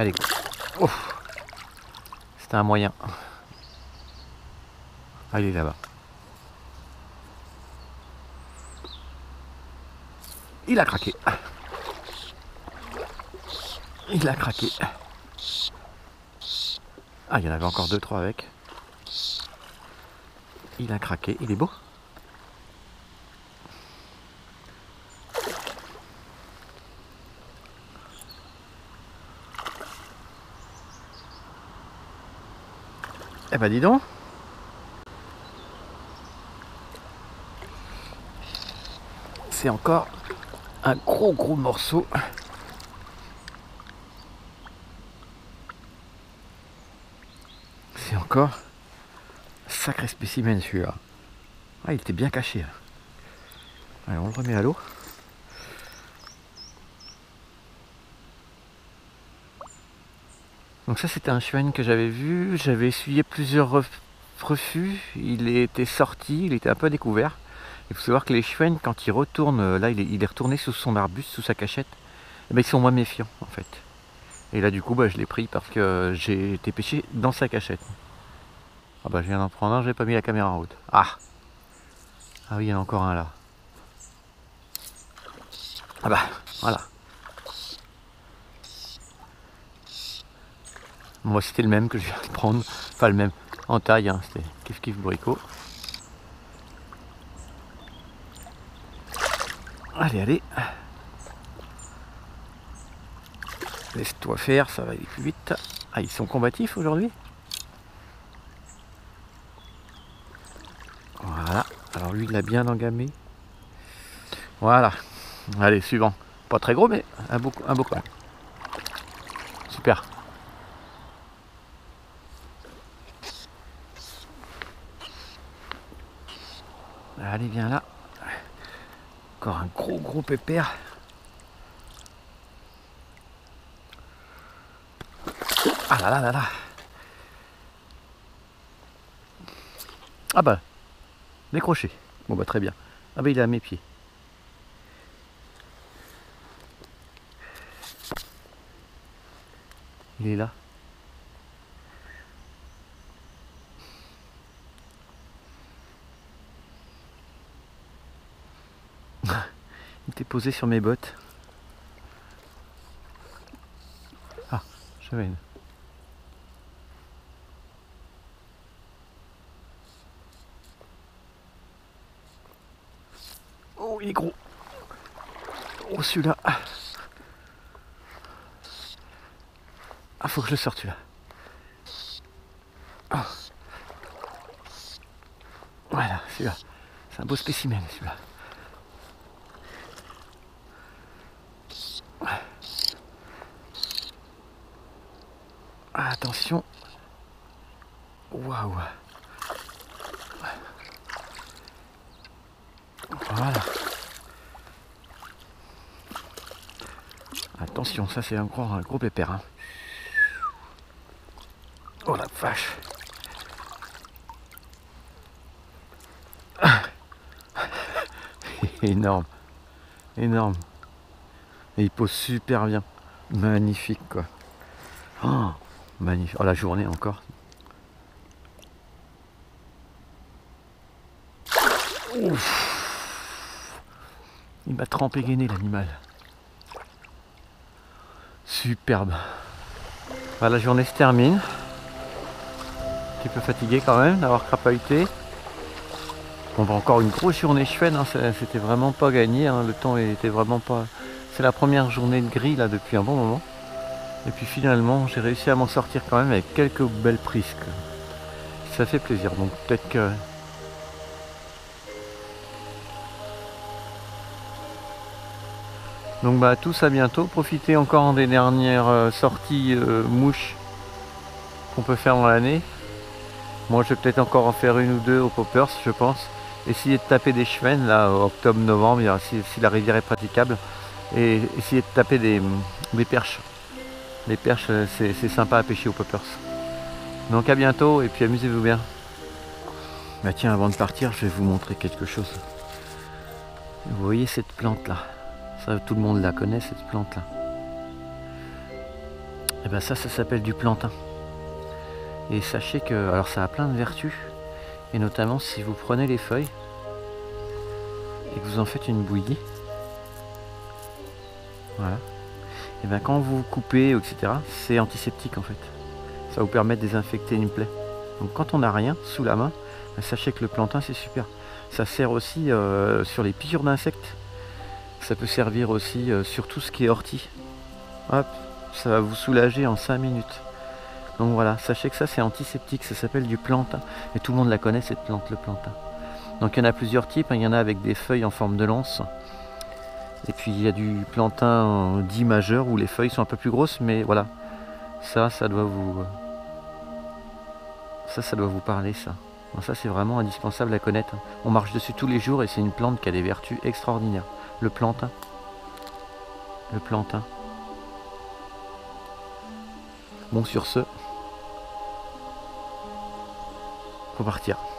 Allez, go. Ouf. C'était un moyen. Ah, il est là-bas. Il a craqué. Il a craqué. Ah, il y en avait encore 2-3 avec. Il a craqué. Il est beau. Eh ben dis donc. C'est encore un gros morceau. C'est encore un sacré spécimen celui-là. Ah, il était bien caché. Là. Allez, on le remet à l'eau. Donc ça c'était un chouenne que j'avais vu. J'avais essuyé plusieurs refus. Il était sorti, il était un peu découvert. Il faut savoir que les chouennes, quand ils retournent, là il est retourné sous son arbuste, sous sa cachette, eh ben, ils sont moins méfiants en fait. Et là du coup bah, je l'ai pris parce que j'ai été pêché dans sa cachette. Ah bah je viens d'en prendre un, j'ai pas mis la caméra en route. Ah oui, il y en a encore un là. Ah bah voilà. Moi c'était le même que je viens de prendre. Enfin le même. En taille, hein. C'était Kif Kif Bourricot. Allez. Laisse-toi faire, ça va aller plus vite. Ah, ils sont combatifs aujourd'hui. Voilà. Alors lui, il l'a bien engamé. Voilà. Allez, suivant. Pas très gros, mais un beau coin. Super. Allez, viens là. Encore un gros pépère. Ah là. Ah bah, décroché. Bon bah très bien. Ah bah il est à mes pieds. Il est là. Il était posé sur mes bottes. Ah, j'avais une. Oh, il est gros. Oh, celui-là. Ah, faut que je le sorte celui-là. Oh. Voilà, celui-là. C'est un beau spécimen celui-là. Ah, attention. Waouh. Voilà. Attention, ça c'est encore un gros pépère. Hein. Oh la vache. Énorme. Énorme. Et il pose super bien. Magnifique quoi. Oh, magnifique. Oh la journée encore. Ouf. Il m'a trempé gainé l'animal. Superbe. Bah, la journée se termine. Un petit peu fatigué quand même d'avoir crapahuté. On va encore une grosse journée chouette, hein. C'était vraiment pas gagné, hein. Le temps était vraiment pas... C'est la première journée de gris là depuis un bon moment. Et puis finalement j'ai réussi à m'en sortir quand même avec quelques belles prises. Ça fait plaisir, donc peut-être que... Donc bah tous à bientôt, profitez encore des dernières sorties mouches qu'on peut faire dans l'année. Moi je vais peut-être encore en faire une ou deux au Poppers je pense. Essayez de taper des chouennes là octobre-novembre si la rivière est praticable. Et essayez de taper des perches. Les perches c'est sympa à pêcher au Poppers. Donc à bientôt et puis amusez-vous bien. Bah tiens, avant de partir je vais vous montrer quelque chose. Vous voyez cette plante là? Ça, tout le monde la connaît cette plante là. Et ben ça s'appelle du plantain. Et sachez que, alors ça a plein de vertus, et notamment si vous prenez les feuilles et que vous en faites une bouillie, voilà, et bien quand vous coupez, etc., c'est antiseptique en fait. Ça vous permet de désinfecter une plaie. Donc quand on n'a rien sous la main, ben sachez que le plantain c'est super. Ça sert aussi sur les piqûres d'insectes. Ça peut servir aussi sur tout ce qui est ortie. Hop, ça va vous soulager en 5 minutes. Donc voilà, sachez que ça c'est antiseptique, ça s'appelle du plantain. Et tout le monde la connaît cette plante, le plantain. Donc il y en a plusieurs types, hein. Il y en a avec des feuilles en forme de lance. Et puis il y a du plantain dit majeur où les feuilles sont un peu plus grosses, mais voilà. Ça doit vous... Ça doit vous parler ça. Donc ça c'est vraiment indispensable à connaître. On marche dessus tous les jours et c'est une plante qui a des vertus extraordinaires. Le plantain. Le plantain. Bon sur ce, faut partir.